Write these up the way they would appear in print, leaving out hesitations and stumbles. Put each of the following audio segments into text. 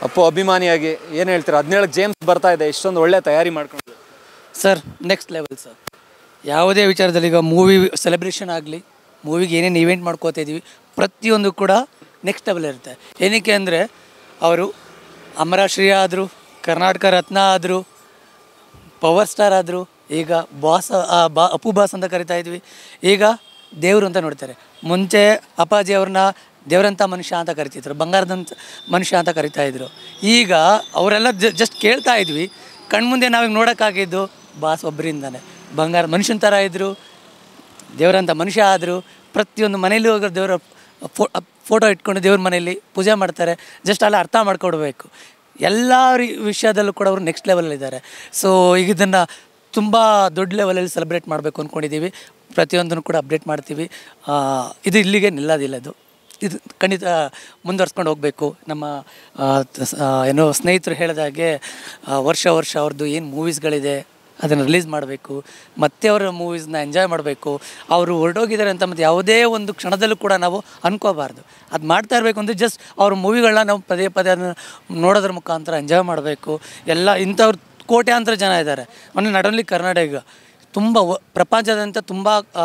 ಅಪ್ಪು ಅಭಿಮಾನಿಯಾಗಿ ಏನು ಹೇಳ್ತೀರಾ? 17ಕ್ಕೆ ಜೇಮ್ಸ್ ಬರ್ತಾ ಇದೆ, ಇಷ್ಟೊಂದು ಒಳ್ಳೆ ತಯಾರಿ ಮಾಡ್ಕೊಂಡು. Sir next level sir. ಯಾವುದೇ ವಿಚಾರದಲ್ಲಿ ಈಗ ಮೂವಿ ಸೆಲೆಬ್ರೇಷನ್ ಆಗಲಿ, ಮೂವಿಗೆ ಏನೇನು ಇವೆಂಟ್ ಮಾಡ್ಕೋತಾ ಇದ್ದೀವಿ, ಪ್ರತಿಯೊಂದು ಕೂಡ ನೆಕ್ಸ್ಟ್ ಲೆವೆಲ್ ಇರುತ್ತೆ. ಏನಕ್ಕೆ ಅಂದರೆ ಅವರು ಅಮರಶ್ರೀ ಆದರು, ಕರ್ನಾಟಕ ರತ್ನ ಆದರು, ಪವರ್ ಸ್ಟಾರ್ ಆದರು, ಈಗ ಬಾಸ್ ಅಪ್ಪು ಬಾಸ್ ಅಂತ ಕರಿತಾ ಇದ್ವಿ, ಈಗ ದೇವರು ಅಂತ ನೋಡ್ತಾರೆ. ಮುಂಚೆ ಅಪ್ಪಾಜಿ ಅವ್ರನ್ನ ದೇವರಂಥ ಮನುಷ್ಯ ಅಂತ ಕರಿತಿದ್ರು, ಬಂಗಾರದಂಥ ಮನುಷ್ಯ ಅಂತ ಕರಿತಾಯಿದ್ರು. ಈಗ ಅವರೆಲ್ಲ ಜಸ್ಟ್ ಕೇಳ್ತಾ ಇದ್ವಿ, ಕಣ್ಮುಂದೆ ನಾವೀಗ ನೋಡೋಕ್ಕಾಗಿದ್ದು ಬಾಸ್ ಒಬ್ಬರಿಂದಾನೆ. ಬಂಗಾರ ಮನುಷ್ಯನ ಥರ ಇದ್ದರು, ದೇವರಂಥ ಮನುಷ್ಯ ಆದರು. ಪ್ರತಿಯೊಂದು ಮನೇಲಿ ಹೋಗೋ ದೇವರ ಫೋಟೋ ಇಟ್ಕೊಂಡು ದೇವ್ರ ಮನೆಯಲ್ಲಿ ಪೂಜೆ ಮಾಡ್ತಾರೆ. ಜಸ್ಟ್ ಅಲ್ಲ ಅರ್ಥ ಮಾಡ್ಕೊಡ್ಬೇಕು, ಎಲ್ಲ ವಿಷಯದಲ್ಲೂ ಕೂಡ ಅವರು ನೆಕ್ಸ್ಟ್ ಲೆವೆಲಲ್ಲಿದ್ದಾರೆ. ಸೊ ಈಗ ಇದನ್ನು ತುಂಬ ದೊಡ್ಡ ಲೆವೆಲಲ್ಲಿ ಸೆಲೆಬ್ರೇಟ್ ಮಾಡಬೇಕು ಅಂದ್ಕೊಂಡಿದ್ದೀವಿ. ಪ್ರತಿಯೊಂದನ್ನು ಕೂಡ ಅಪ್ಡೇಟ್ ಮಾಡ್ತೀವಿ. ಇದು ಇಲ್ಲಿಗೆ ನಿಲ್ಲೋದಿಲ್ಲ, ಇದು ಖಂಡಿತ ಮುಂದುವರ್ಸ್ಕೊಂಡು ಹೋಗಬೇಕು. ನಮ್ಮ ಏನೋ ಸ್ನೇಹಿತರು ಹೇಳಿದಾಗೆ ವರ್ಷ ಅವ್ರದ್ದು ಏನು ಮೂವೀಸ್ಗಳಿದೆ ಅದನ್ನು ರಿಲೀಸ್ ಮಾಡಬೇಕು, ಮತ್ತೆ ಅವರ ಮೂವೀಸ್ನ ಎಂಜಾಯ್ ಮಾಡಬೇಕು. ಅವರು ಹೊರಟೋಗಿದ್ದಾರೆ ಅಂತ ಮತ್ತು ಯಾವುದೇ ಒಂದು ಕ್ಷಣದಲ್ಲೂ ಕೂಡ ನಾವು ಅನ್ಕೋಬಾರ್ದು. ಅದು ಮಾಡ್ತಾ ಇರಬೇಕು ಅಂದರೆ ಜಸ್ಟ್ ಅವ್ರ ಮೂವಿಗಳನ್ನ ನಾವು ಪದೇ ಅದನ್ನು ನೋಡೋದ್ರ ಮುಖಾಂತರ ಎಂಜಾಯ್ ಮಾಡಬೇಕು. ಎಲ್ಲ ಇಂಥವ್ರು ಕೋಟ್ಯಾಂತರ ಜನ ಇದ್ದಾರೆ. ಮೊನ್ನೆ ನಾಟ್ ಓನ್ಲಿ ಕರ್ನಾಟಕ, ತುಂಬ ಪ್ರಪಂಚದಂತ ತುಂಬ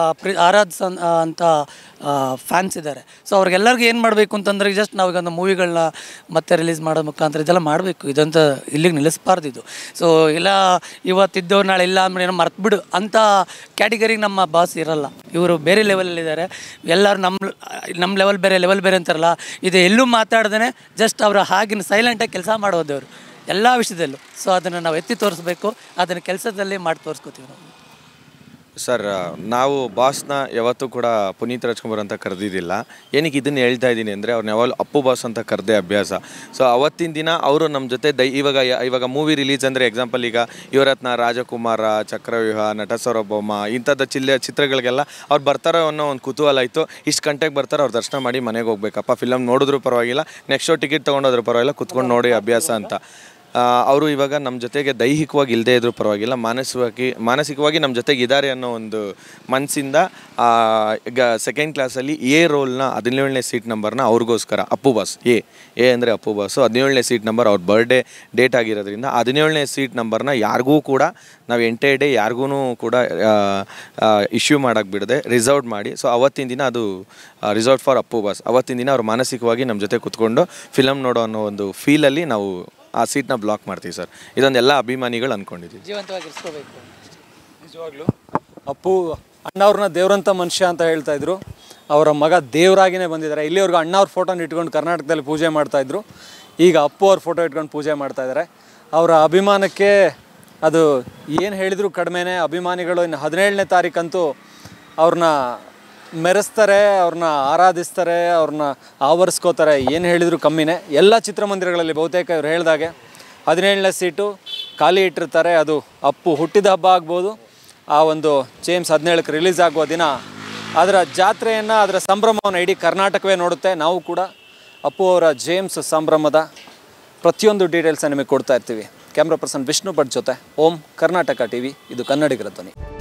ಅಂತ ಫ್ಯಾನ್ಸ್ ಇದ್ದಾರೆ. ಸೊ ಅವ್ರಿಗೆಲ್ಲರಿಗೂ ಏನು ಮಾಡಬೇಕು ಅಂತಂದರೆ ಜಸ್ಟ್ ನಾವೀಗ ಒಂದು ಮೂವಿಗಳನ್ನ ಮತ್ತೆ ರಿಲೀಸ್ ಮಾಡೋ ಮುಖಾಂತರ ಇದೆಲ್ಲ ಮಾಡಬೇಕು. ಇದಂತ ಇಲ್ಲಿಗೆ ನಿಲ್ಲಿಸಬಾರ್ದು ಇದು. ಸೊ ಇಲ್ಲ ಇವತ್ತಿದ್ದವ್ರು ನಾಳೆ ಇಲ್ಲ ಅಂದ್ರೆ ಏನೋ ಮರ್ತುಬಿಡು ಅಂಥ ಕ್ಯಾಟಗರಿಗೆ ನಮ್ಮ ಬಾಸ್ ಇರೋಲ್ಲ. ಇವರು ಬೇರೆ ಲೆವೆಲಲ್ಲಿದ್ದಾರೆ. ಎಲ್ಲರೂ ನಮ್ಮ ಲೆವೆಲ್ ಬೇರೆ ಅಂತಾರಲ್ಲ, ಇದು ಎಲ್ಲೂ ಮಾತಾಡ್ದೇ ಜಸ್ಟ್ ಅವರು ಹಾಗೆ ಸೈಲೆಂಟಾಗಿ ಕೆಲಸ ಮಾಡೋದವರು ಎಲ್ಲ ವಿಷಯದಲ್ಲೂ. ಸೊ ಅದನ್ನು ನಾವು ಎತ್ತಿ ತೋರಿಸ್ಬೇಕು, ಅದನ್ನು ಕೆಲಸದಲ್ಲಿ ಮಾಡಿ ತೋರಿಸ್ಕೋತೀವಿ ನಾವು. ಸರ್, ನಾವು ಬಾಸ್ನ ಯಾವತ್ತೂ ಕೂಡ ಪುನೀತ್ ರಾಜ್ಕುಮಾರ್ ಅಂತ ಕರೆದಿದ್ದಿಲ್ಲ. ಏನಕ್ಕೆ ಇದನ್ನು ಹೇಳ್ತಾ ಇದ್ದೀನಿ ಅಂದರೆ ಅವ್ರನ್ನ ಯಾವಾಗ ಅಪ್ಪು ಬಾಸ್ ಅಂತ ಕರೆದೇ ಅಭ್ಯಾಸ. ಸೊ ಅವತ್ತಿನ ದಿನ ಅವರು ನಮ್ಮ ಜೊತೆ ಇವಾಗ ಮೂವಿ ರಿಲೀಸ್ ಅಂದರೆ ಎಕ್ಸಾಂಪಲ್ ಈಗ ಯುವರತ್ನ, ರಾಜಕುಮಾರ, ಚಕ್ರವ್ಯೂಹ, ನಟ ಸಾರ್ವಭೌಮ ಇಂಥದ್ದು ಚಿತ್ರಗಳಿಗೆಲ್ಲ ಅವ್ರು ಬರ್ತಾರೋ ಅನ್ನೋ ಒಂದು ಕುತೂಹಲ ಇತ್ತು. ಇಷ್ಟು ಗಂಟೆಗೆ ಬರ್ತಾರೆ, ಅವ್ರು ದರ್ಶನ ಮಾಡಿ ಮನೆಗೆ ಹೋಗ್ಬೇಕಪ್ಪ, ಫಿಲಮ್ ನೋಡಿದ್ರು ಪರವಾಗಿಲ್ಲ, ನೆಕ್ಸ್ಟ್ ಶೋ ಟಿಕೆಟ್ ತೊಗೊಂಡೋದ್ರೂ ಪರವಾಗಿಲ್ಲ, ಕುತ್ಕೊಂಡು ನೋಡಿ ಅಭ್ಯಾಸ ಅಂತ. ಅವರು ಇವಾಗ ನಮ್ಮ ಜೊತೆಗೆ ದೈಹಿಕವಾಗಿ ಇಲ್ಲದೇ ಇದ್ರೂ ಪರವಾಗಿಲ್ಲ, ಮಾನಸಿಕವಾಗಿ ನಮ್ಮ ಜೊತೆಗೆ ಇದ್ದಾರೆ ಅನ್ನೋ ಒಂದು ಮನಸ್ಸಿಂದ ಈಗ ಸೆಕೆಂಡ್ ಕ್ಲಾಸಲ್ಲಿ ಎ ರೋಲ್ನ 17ನೇ ಸೀಟ್ ನಂಬರ್ನ ಅವ್ರಿಗೋಸ್ಕರ ಅಪ್ಪು ಬಾಸ್ ಎ ಅಂದರೆ ಅಪ್ಪು ಬಾಸು 17ನೇ ಸೀಟ್ ನಂಬರ್ ಅವ್ರ ಬರ್ಡೇ ಡೇಟ್ ಆಗಿರೋದ್ರಿಂದ 17ನೇ ಸೀಟ್ ನಂಬರ್ನ ಯಾರಿಗೂ ಕೂಡ ನಾವು ಎಂಟೈರ್ ಡೇ ಯಾರಿಗೂ ಕೂಡ ಇಶ್ಯೂ ಮಾಡೋಕ್ಕೆ ಬಿಡದೆ ರಿಸರ್ವ್ ಮಾಡಿ. ಸೊ ಅವತ್ತಿನ ದಿನ ಅದು ರಿಸರ್ವ್ ಫಾರ್ ಅಪ್ಪು ಬಾಸ್. ಅವತ್ತಿನ ದಿನ ಅವ್ರು ಮಾನಸಿಕವಾಗಿ ನಮ್ಮ ಜೊತೆ ಕುತ್ಕೊಂಡು ಫಿಲಮ್ ನೋಡೋ ಅನ್ನೋ ಒಂದು ಫೀಲಲ್ಲಿ ನಾವು ಆ ಸೀಟ್ನ ಬ್ಲಾಕ್ ಮಾಡ್ತೀವಿ ಸರ್. ಇದೊಂದೆಲ್ಲ ಅಭಿಮಾನಿಗಳು ಅಂದ್ಕೊಂಡಿದ್ದೀವಿ. ನಿಜವಾಗ್ಲೂ ಅಪ್ಪು ಅಣ್ಣವ್ರನ್ನ ದೇವ್ರಂಥ ಮನುಷ್ಯ ಅಂತ ಹೇಳ್ತಾ ಇದ್ರು. ಅವರ ಮಗ ದೇವರಾಗಿಯೇ ಬಂದಿದ್ದಾರೆ. ಇಲ್ಲಿವರೆಗೂ ಅಣ್ಣವ್ರ ಫೋಟೋನ ಇಟ್ಕೊಂಡು ಕರ್ನಾಟಕದಲ್ಲಿ ಪೂಜೆ ಮಾಡ್ತಾಯಿದ್ರು, ಈಗ ಅಪ್ಪು ಅವ್ರ ಫೋಟೋ ಇಟ್ಕೊಂಡು ಪೂಜೆ ಮಾಡ್ತಾಯಿದ್ದಾರೆ. ಅವರ ಅಭಿಮಾನಕ್ಕೆ ಅದು ಏನು ಹೇಳಿದ್ರು ಕಡಿಮೆನೇ. ಅಭಿಮಾನಿಗಳು ಇನ್ನು 17ನೇ ತಾರೀಕಂತೂ ಅವ್ರನ್ನ ಮೆರೆಸ್ತಾರೆ, ಅವ್ರನ್ನ ಆರಾಧಿಸ್ತಾರೆ, ಅವ್ರನ್ನ ಆವರಿಸ್ಕೋತಾರೆ. ಏನು ಹೇಳಿದ್ರು ಕಮ್ಮಿನೇ. ಎಲ್ಲ ಚಿತ್ರಮಂದಿರಗಳಲ್ಲಿ ಬಹುತೇಕ ಇವ್ರು ಹೇಳಿದಾಗೆ 17ನೇ ಸೀಟು ಖಾಲಿ ಇಟ್ಟಿರ್ತಾರೆ. ಅದು ಅಪ್ಪು ಹುಟ್ಟಿದ ಹಬ್ಬ ಆಗ್ಬೋದು, ಆ ಒಂದು ಜೇಮ್ಸ್ 17ಕ್ಕೆ ರಿಲೀಸ್ ಆಗುವ ದಿನ ಅದರ ಜಾತ್ರೆಯನ್ನು, ಅದರ ಸಂಭ್ರಮವನ್ನು ಇಡೀ ಕರ್ನಾಟಕವೇ ನೋಡುತ್ತೆ. ನಾವು ಕೂಡ ಅಪ್ಪು ಅವರ ಜೇಮ್ಸ್ ಸಂಭ್ರಮದ ಪ್ರತಿಯೊಂದು ಡೀಟೇಲ್ಸನ್ನು ನಿಮಗೆ ಕೊಡ್ತಾ ಇರ್ತೀವಿ. ಕ್ಯಾಮ್ರಾ ಪರ್ಸನ್ ವಿಷ್ಣು ಭಟ್ ಜೊತೆ ಓಂ, ಕರ್ನಾಟಕ ಟಿವಿ, ಇದು ಕನ್ನಡಿಗರ ಧ್ವನಿ.